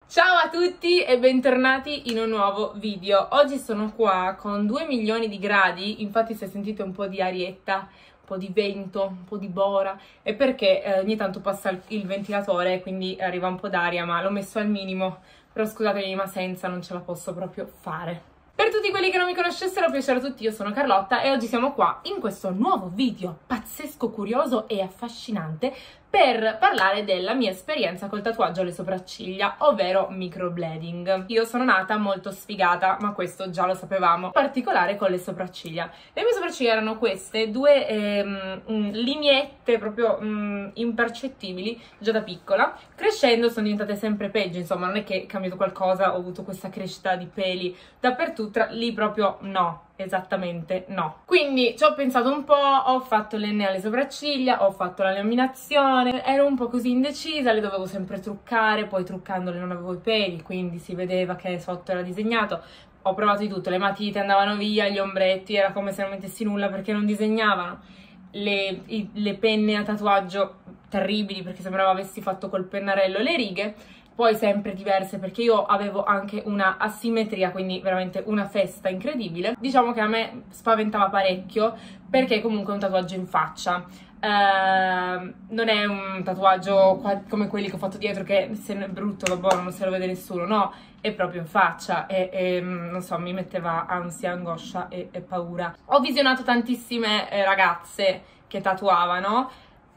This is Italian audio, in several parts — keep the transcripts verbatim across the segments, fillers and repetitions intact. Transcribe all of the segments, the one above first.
Ciao a tutti e bentornati in un nuovo video. Oggi sono qua con due milioni di gradi, infatti se sentite un po' di arietta, un po' di vento, un po' di bora, è perché eh, ogni tanto passa il, il ventilatore, quindi arriva un po' d'aria, ma l'ho messo al minimo, però scusatemi, ma senza non ce la posso proprio fare. Per tutti quelli che non mi conoscessero, piacere a tutti, io sono Carlotta e oggi siamo qua in questo nuovo video pazzesco, curioso e affascinante per parlare della mia esperienza col tatuaggio alle sopracciglia, ovvero microblading. Io sono nata molto sfigata, ma questo già lo sapevamo, in particolare con le sopracciglia. Le mie sopracciglia erano queste, due ehm, liniette proprio mm, impercettibili già da piccola. Crescendo sono diventate sempre peggio, insomma non è che è cambiato qualcosa, ho avuto questa crescita di peli dappertutto, lì proprio no. Esattamente no. Quindi ci ho pensato un po', ho fatto l'enne alle sopracciglia, ho fatto la laminazione, ero un po' così indecisa, le dovevo sempre truccare, poi truccandole non avevo i peli, quindi si vedeva che sotto era disegnato. Ho provato di tutto, le matite andavano via, gli ombretti, era come se non mettessi nulla perché non disegnavano. Le, i, le penne a tatuaggio terribili perché sembrava avessi fatto col pennarello le righe. Poi sempre diverse perché io avevo anche una asimmetria, quindi veramente una festa incredibile. Diciamo che a me spaventava parecchio perché comunque è un tatuaggio in faccia. Uh, non è un tatuaggio come quelli che ho fatto dietro che se è brutto, vabbè, non se lo vede nessuno, no, è proprio in faccia e, e non so, mi metteva ansia, angoscia e, e paura. Ho visionato tantissime eh, ragazze che tatuavano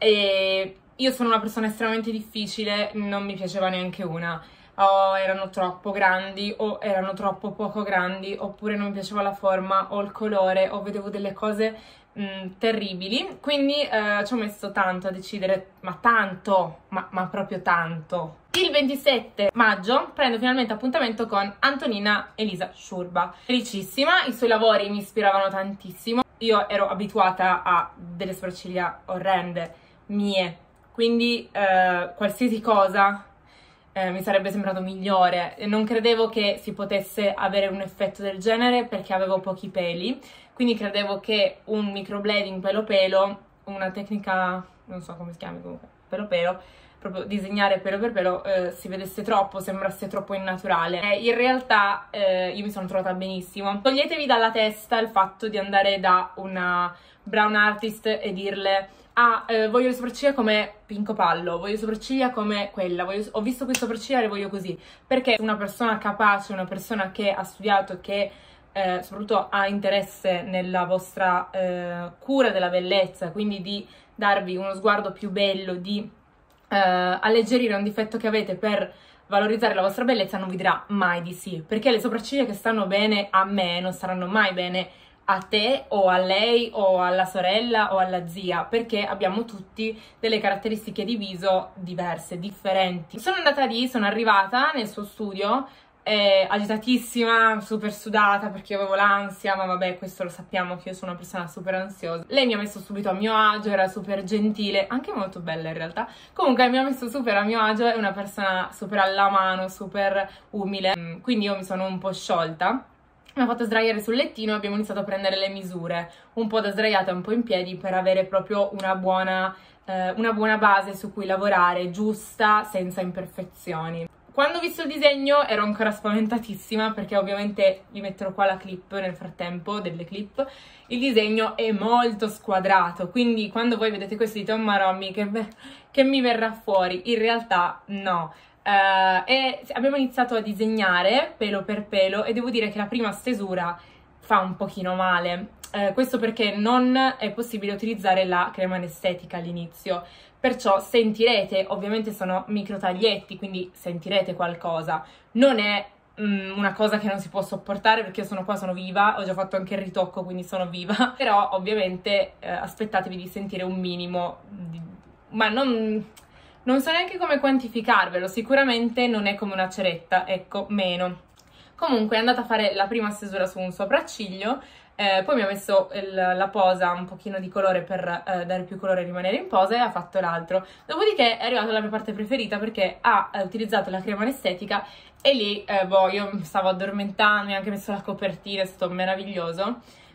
e io sono una persona estremamente difficile, non mi piaceva neanche una. O erano troppo grandi, o erano troppo poco grandi, oppure non mi piaceva la forma, o il colore, o vedevo delle cose mh, terribili. Quindi eh, ci ho messo tanto a decidere, ma tanto, ma, ma proprio tanto. Il ventisette maggio prendo finalmente appuntamento con Antonina Elisa Sciurba. Felicissima, i suoi lavori mi ispiravano tantissimo. Io ero abituata a delle sopracciglia orrende, mie. Quindi eh, qualsiasi cosa eh, mi sarebbe sembrato migliore. Non credevo che si potesse avere un effetto del genere perché avevo pochi peli, quindi credevo che un microblading pelo pelo, una tecnica, non so come si chiama comunque, pelo pelo, proprio disegnare pelo per pelo, eh, si vedesse troppo, sembrasse troppo innaturale. Eh, in realtà eh, io mi sono trovata benissimo. Toglietevi dalla testa il fatto di andare da una brown artist e dirle ah, eh, voglio le sopracciglia come Pinco Pallo, voglio le sopracciglia come quella, voglio, ho visto queste sopracciglia e le voglio così, perché una persona capace, una persona che ha studiato, che eh, soprattutto ha interesse nella vostra eh, cura della bellezza, quindi di darvi uno sguardo più bello, di eh, alleggerire un difetto che avete per valorizzare la vostra bellezza, non vi dirà mai di sì, perché le sopracciglia che stanno bene a me non saranno mai bene a te o a lei o alla sorella o alla zia, perché abbiamo tutti delle caratteristiche di viso diverse, differenti. Sono andata lì, sono arrivata nel suo studio eh, agitatissima, super sudata perché avevo l'ansia, ma vabbè, questo lo sappiamo che io sono una persona super ansiosa. Lei mi ha messo subito a mio agio, era super gentile, anche molto bella in realtà. Comunque mi ha messo super a mio agio, è una persona super alla mano, super umile, quindi io mi sono un po' sciolta. Mi ha fatto sdraiare sul lettino e abbiamo iniziato a prendere le misure, un po' da sdraiata e un po' in piedi per avere proprio una buona, eh, una buona base su cui lavorare, giusta, senza imperfezioni. Quando ho visto il disegno ero ancora spaventatissima perché ovviamente vi metterò qua la clip nel frattempo, delle clip. Il disegno è molto squadrato, quindi quando voi vedete questo dite oh marommi che, che mi verrà fuori, in realtà no. Uh, e abbiamo iniziato a disegnare pelo per pelo e devo dire che la prima stesura fa un pochino male, uh, questo perché non è possibile utilizzare la crema anestetica all'inizio, perciò sentirete, ovviamente sono micro taglietti, quindi sentirete qualcosa, non è um, una cosa che non si può sopportare perché io sono qua, sono viva, ho già fatto anche il ritocco quindi sono viva, però ovviamente uh, aspettatevi di sentire un minimo, di... ma non... Non so neanche come quantificarvelo, sicuramente non è come una ceretta, ecco, meno. Comunque è andata a fare la prima stesura su un sopracciglio, eh, poi mi ha messo il, la posa, un pochino di colore per eh, dare più colore e rimanere in posa e ha fatto l'altro. Dopodiché è arrivata la mia parte preferita perché ha eh, utilizzato la crema anestetica e lì, eh, boh, io stavo addormentando, mi ha anche messo la copertina, è stato meraviglioso.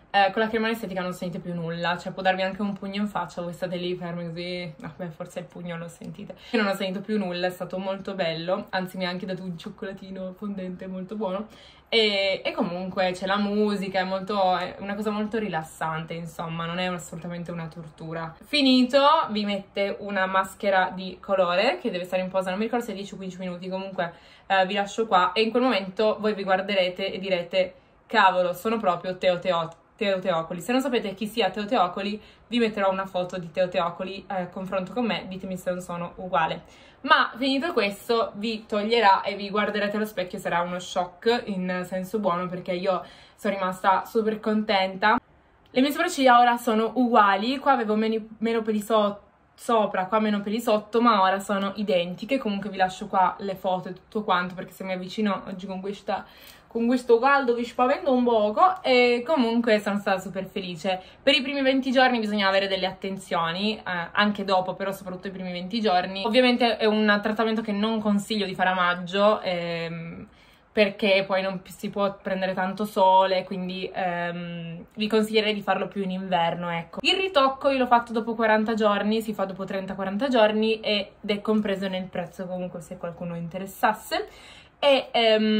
Eh, con la crema estetica non sentite più nulla, cioè può darvi anche un pugno in faccia, voi state lì fermi così, vabbè, forse il pugno lo sentite. Io non ho sentito più nulla, è stato molto bello, anzi mi ha anche dato un cioccolatino fondente molto buono. E, e comunque c'è la musica, è, molto, è una cosa molto rilassante, insomma, non è assolutamente una tortura. Finito, vi mette una maschera di colore che deve stare in posa, non mi ricordo se dieci o quindici minuti, comunque eh, vi lascio qua e in quel momento voi vi guarderete e direte cavolo, sono proprio Teo Teo Teo Teocoli. Se non sapete chi sia Teo Teocoli, vi metterò una foto di Teo Teocoli a eh, confronto con me, ditemi se non sono uguale. Ma finito questo, vi toglierà e vi guarderete allo specchio, sarà uno shock in senso buono perché io sono rimasta super contenta. Le mie sopracciglia ora sono uguali, qua avevo meno, meno peli sotto, sopra, qua meno peli sotto, ma ora sono identiche. Comunque vi lascio qua le foto e tutto quanto perché se mi avvicino oggi con questa... con questo caldo vi spavento un poco e comunque sono stata super felice. Per i primi venti giorni bisogna avere delle attenzioni, eh, anche dopo, però soprattutto i primi venti giorni. Ovviamente è un trattamento che non consiglio di fare a maggio, ehm, perché poi non si può prendere tanto sole, quindi ehm, vi consiglierei di farlo più in inverno, ecco. Il ritocco io l'ho fatto dopo quaranta giorni, si fa dopo trenta quaranta giorni ed è compreso nel prezzo comunque se qualcuno interessasse. E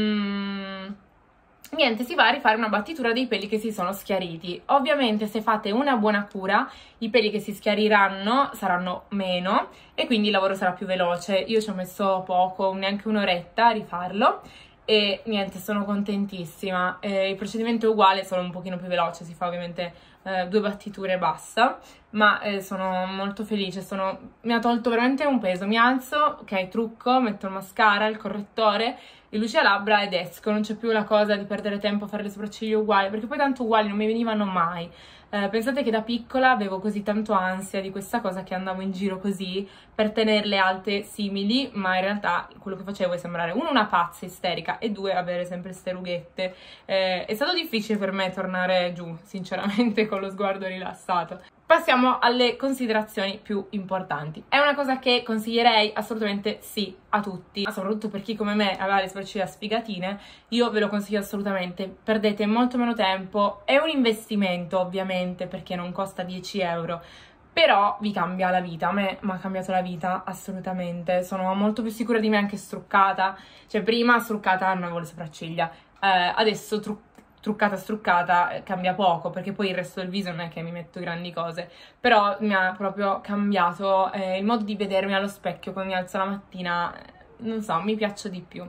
ehm, niente, si va a rifare una battitura dei peli che si sono schiariti. Ovviamente se fate una buona cura i peli che si schiariranno saranno meno e quindi il lavoro sarà più veloce. Io ci ho messo poco, neanche un'oretta a rifarlo e niente, sono contentissima. Eh, il procedimento è uguale, solo un pochino più veloce, si fa ovviamente eh, due battiture e basta, ma eh, sono molto felice, sono... mi ha tolto veramente un peso. Mi alzo, ok, trucco, metto il mascara, il correttore, il luce labbra ed esco, non c'è più la cosa di perdere tempo a fare le sopracciglia uguali, perché poi tanto uguali non mi venivano mai. Eh, pensate che da piccola avevo così tanto ansia di questa cosa che andavo in giro così per tenerle alte simili, ma in realtà quello che facevo è sembrare uno una pazza isterica e due avere sempre ste rughette. Eh, è stato difficile per me tornare giù, sinceramente, con lo sguardo rilassato. Passiamo alle considerazioni più importanti. È una cosa che consiglierei assolutamente sì a tutti, ma soprattutto per chi come me aveva le sopracciglia sfigatine, io ve lo consiglio assolutamente. Perdete molto meno tempo, è un investimento ovviamente perché non costa dieci euro, però vi cambia la vita. A me mi ha cambiato la vita assolutamente, sono molto più sicura di me anche struccata, cioè prima struccata non avevo le sopracciglia, eh, adesso truccata truccata struccata cambia poco perché poi il resto del viso non è che mi metto grandi cose, però mi ha proprio cambiato eh, il modo di vedermi allo specchio quando mi alzo la mattina, non so, mi piaccio di più.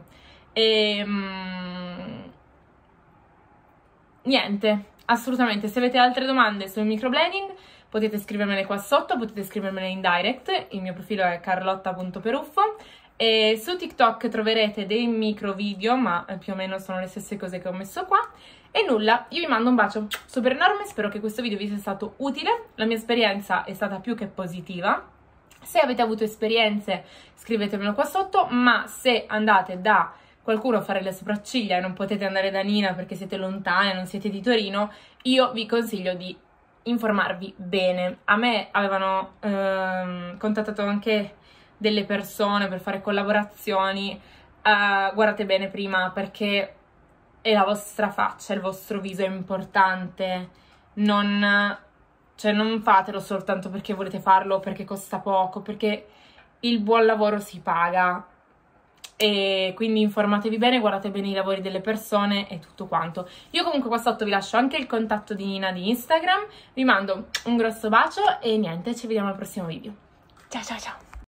E mm, niente, assolutamente, se avete altre domande sul microblading potete scrivermele qua sotto, potete scrivermele in direct, il mio profilo è carlotta punto peruffo. E su TikTok troverete dei micro video, ma più o meno sono le stesse cose che ho messo qua. E nulla, io vi mando un bacio super enorme, spero che questo video vi sia stato utile. La mia esperienza è stata più che positiva. Se avete avuto esperienze scrivetemelo qua sotto, ma se andate da qualcuno a fare le sopracciglia e non potete andare da Nina perché siete lontane, non siete di Torino, io vi consiglio di informarvi bene. A me avevano ehm, contattato anche delle persone per fare collaborazioni, uh, guardate bene prima perché è la vostra faccia, il vostro viso è importante, non, cioè non fatelo soltanto perché volete farlo o perché costa poco, perché il buon lavoro si paga e quindi informatevi bene, guardate bene i lavori delle persone e tutto quanto. Io comunque qua sotto vi lascio anche il contatto di Nina di Instagram, vi mando un grosso bacio e niente, ci vediamo al prossimo video. Ciao ciao ciao!